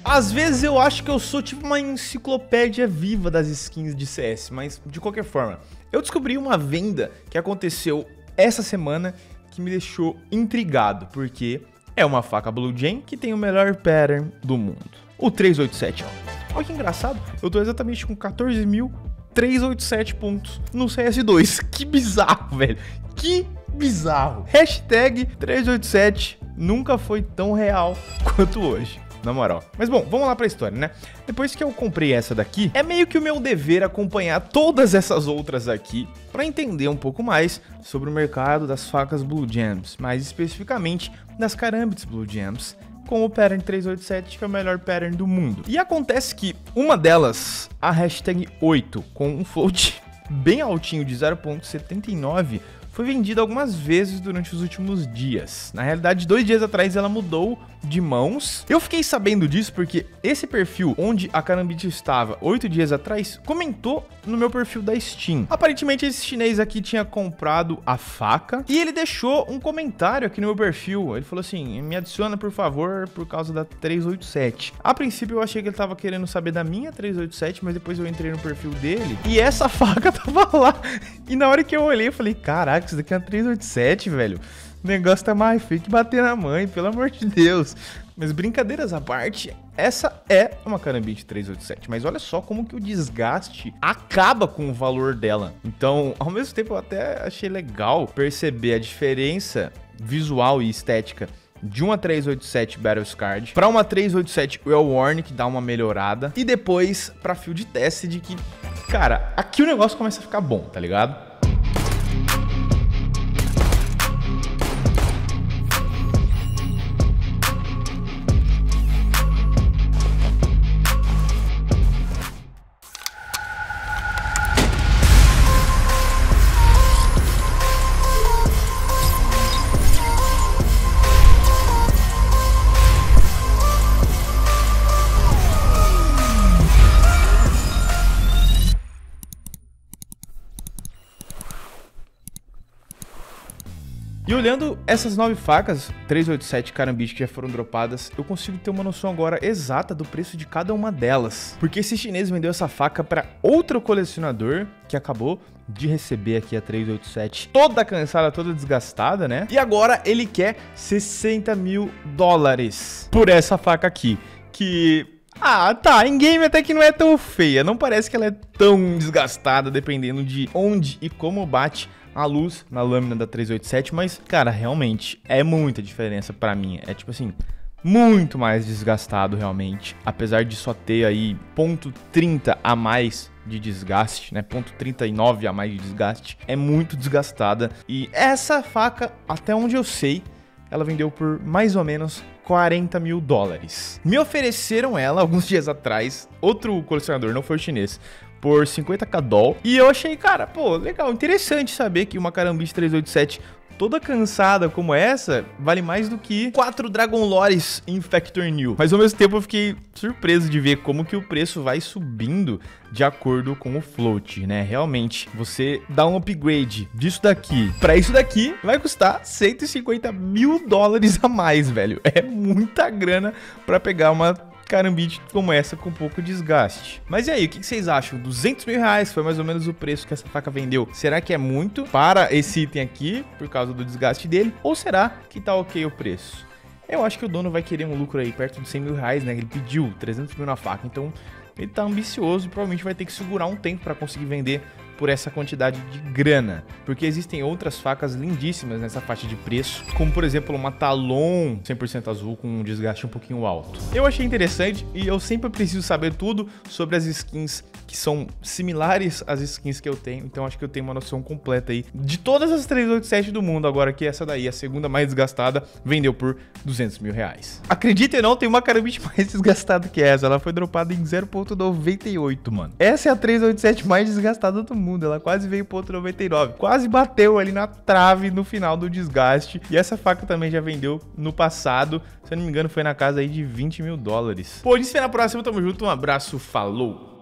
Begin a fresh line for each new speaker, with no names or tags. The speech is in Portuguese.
Às vezes eu acho que eu sou tipo uma enciclopédia viva das skins de CS, mas de qualquer forma, eu descobri uma venda que aconteceu essa semana que me deixou intrigado, porque é uma faca Blue Jay que tem o melhor pattern do mundo. O 387, ó. Olha que engraçado, eu tô exatamente com 14.387 pontos no CS2. Que bizarro, velho. Que bizarro. Hashtag 387 nunca foi tão real quanto hoje. Na moral. Mas bom, vamos lá pra história, né? Depois que eu comprei essa daqui, é meio que o meu dever acompanhar todas essas outras aqui pra entender um pouco mais sobre o mercado das facas Blue Gems, mais especificamente das Karambits Blue Gems, com o pattern 387, que é o melhor pattern do mundo. E acontece que uma delas, a hashtag 8, com um float bem altinho de 0.79, foi vendida algumas vezes durante os últimos dias. Na realidade, 2 dias atrás ela mudou de mãos. Eu fiquei sabendo disso porque esse perfil onde a Karambit estava 8 dias atrás comentou no meu perfil da Steam. Aparentemente esse chinês aqui tinha comprado a faca e ele deixou um comentário aqui no meu perfil. Ele falou assim: me adiciona por favor por causa da 387. A princípio eu achei que ele tava querendo saber da minha 387, mas depois eu entrei no perfil dele e essa faca tava lá. E na hora que eu olhei eu falei: caraca, isso daqui é uma 387, velho. O negócio tá mais feio que bater na mãe, pelo amor de Deus. Mas brincadeiras à parte, essa é uma Karambit 387. Mas olha só como que o desgaste acaba com o valor dela. Então, ao mesmo tempo, eu até achei legal perceber a diferença visual e estética de uma 387 Battle Scarred para uma 387 Well Worn, que dá uma melhorada. E depois pra field test de que, cara, aqui o negócio começa a ficar bom, tá ligado? E olhando essas 9 facas 387 Karambit que já foram dropadas, eu consigo ter uma noção agora exata do preço de cada uma delas. Porque esse chinês vendeu essa faca para outro colecionador que acabou de receber aqui a 387 toda cansada, toda desgastada, né? E agora ele quer 60 mil dólares por essa faca aqui, que... ah, tá, em game até que não é tão feia, não parece que ela é tão desgastada dependendo de onde e como bate a luz na lâmina da 387, mas, cara, realmente é muita diferença pra mim. É tipo assim, muito mais desgastado realmente, apesar de só ter aí 0.30 a mais de desgaste, né? 0.39 a mais de desgaste. É muito desgastada. E essa faca, até onde eu sei, ela vendeu por mais ou menos 40 mil dólares. Me ofereceram ela alguns dias atrás, outro colecionador, não foi o chinês, por 50k doll. E eu achei, cara, pô, legal, interessante saber que uma Karambit 387 toda cansada como essa vale mais do que 4 Dragon Lores em Factor New. Mas ao mesmo tempo eu fiquei surpreso de ver como que o preço vai subindo de acordo com o float, né? Realmente, você dá um upgrade disso daqui pra isso daqui vai custar 150 mil dólares a mais, velho. É muita grana pra pegar uma Karambit como essa com pouco desgaste. Mas e aí, o que vocês acham? 200 mil reais foi mais ou menos o preço que essa faca vendeu. Será que é muito para esse item aqui, por causa do desgaste dele? Ou será que tá ok o preço? Eu acho que o dono vai querer um lucro aí perto de 100 mil reais, né? Ele pediu 300 mil na faca, então ele tá ambicioso e provavelmente vai ter que segurar um tempo para conseguir vender por essa quantidade de grana, porque existem outras facas lindíssimas nessa faixa de preço, como por exemplo uma Talon 100% azul com um desgaste um pouquinho alto. Eu achei interessante e eu sempre preciso saber tudo sobre as skins que são similares às skins que eu tenho, então acho que eu tenho uma noção completa aí de todas as 387 do mundo, agora que essa daí, a segunda mais desgastada, vendeu por 200 mil reais. Acredita ou não, tem uma Karambit mais desgastada que essa, ela foi dropada em 0.98, mano. Essa é a 387 mais desgastada do mundo, ela quase veio pro 0.99, quase bateu ali na trave no final do desgaste, e essa faca também já vendeu no passado, se eu não me engano foi na casa aí de 20 mil dólares. Pô, a gente se vê na próxima, tamo junto, um abraço, falou!